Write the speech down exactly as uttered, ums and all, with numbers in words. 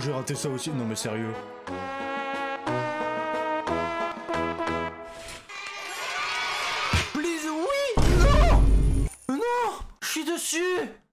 j'ai raté ça aussi. Non mais sérieux. Please, oui. Non. Non. Je suis dessus.